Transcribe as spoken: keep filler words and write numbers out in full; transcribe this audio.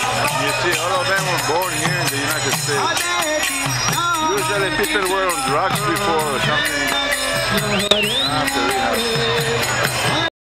You see, all of them were born here in the United States. Usually people were on drugs before or something after rehab.